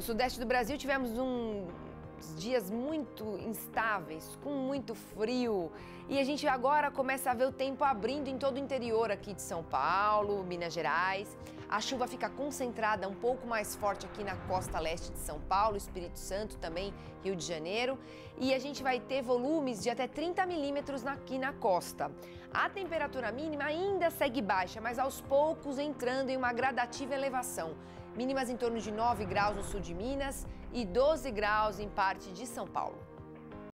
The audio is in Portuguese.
sudeste do Brasil tivemos dias muito instáveis, com muito frio, e a gente agora começa a ver o tempo abrindo em todo o interior aqui de São Paulo, Minas Gerais. A chuva fica concentrada um pouco mais forte aqui na costa leste de São Paulo, Espírito Santo também, Rio de Janeiro, e a gente vai ter volumes de até 30 milímetros aqui na costa. A temperatura mínima ainda segue baixa, mas aos poucos entrando em uma gradativa elevação. Mínimas em torno de 9 graus no sul de Minas e 12 graus em parte de São Paulo.